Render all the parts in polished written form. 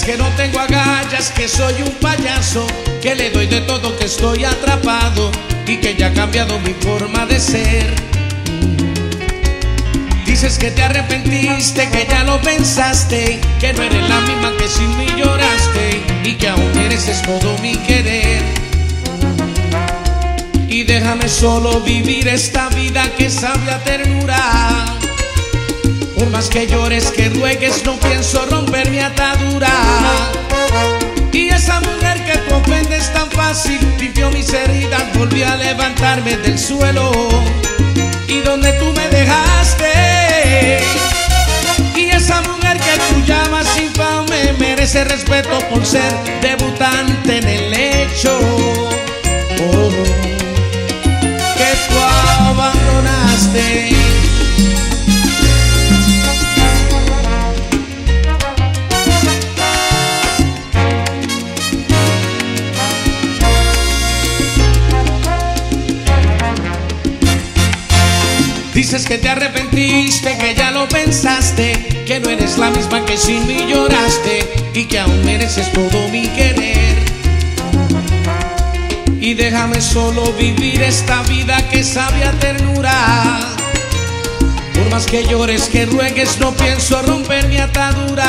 que no tengo agallas, que soy un payaso, que le doy de todo, que estoy atrapado y que ya ha cambiado mi forma de ser. Dices que te arrepentiste, que ya lo pensaste, que no eres la misma que sin mí lloraste y que aún mereces todo mi querer. Y déjame solo vivir esta vida que sabe a ternura. Por más que llores, que ruegues, no pienso romper mi atadura. Y esa mujer que tú ofendes tan fácil limpió mis heridas, volví a levantarme del suelo. Y donde tú me dejaste, y esa mujer que tú llamas infame merece respeto por ser debutante en el hecho. Oh, que tú abandonaste. Dices que te arrepentiste, que ya lo pensaste, que no eres la misma que sin mí lloraste y que aún mereces todo mi querer. Y déjame solo vivir esta vida que sabe a ternura. Por más que llores, que ruegues, no pienso romper mi atadura.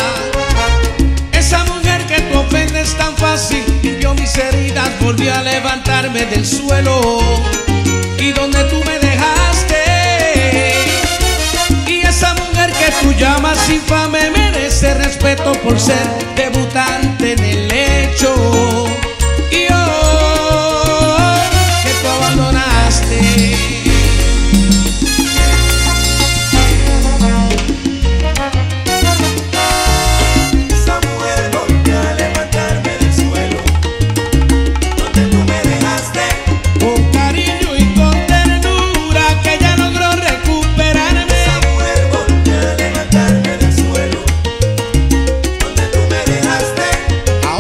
Esa mujer que tú ofendes tan fácil limpió mis heridas, volví a levantarme del suelo. Y donde tú me dejaste, y esa mujer que tú llamas infame merece respeto por ser debutante en el hecho. Y oh, que tú abandonaste. Esa mujer volvió a levantarme del suelo, donde tú me dejaste. Con cariño y con ternura que ya logró recuperarme. Esa mujer volvió a levantarme del suelo, donde tú me dejaste.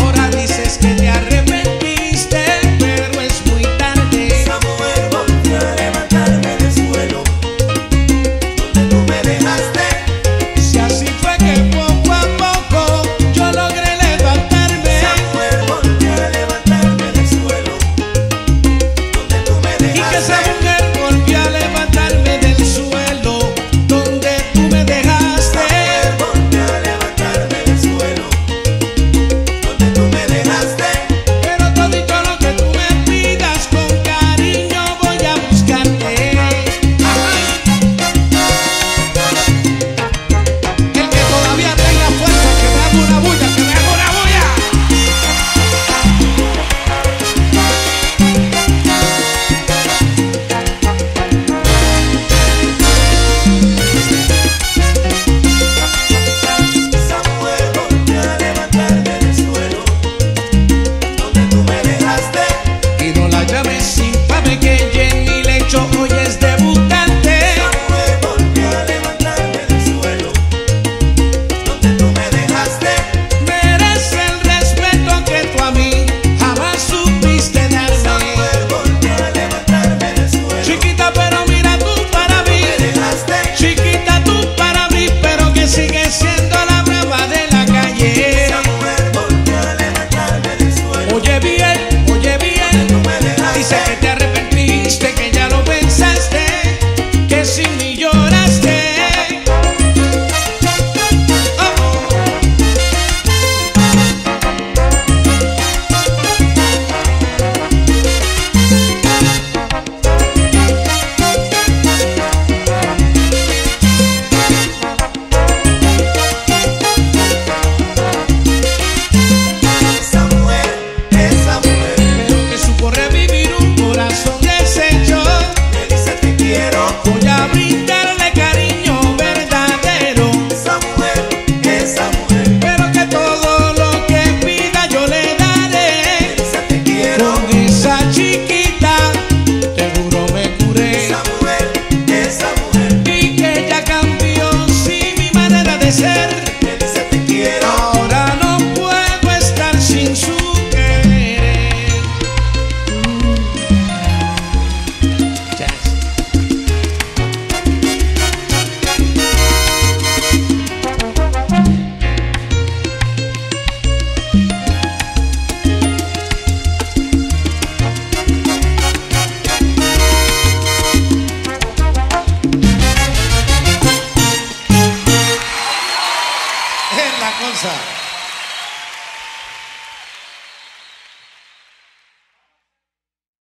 Avanza.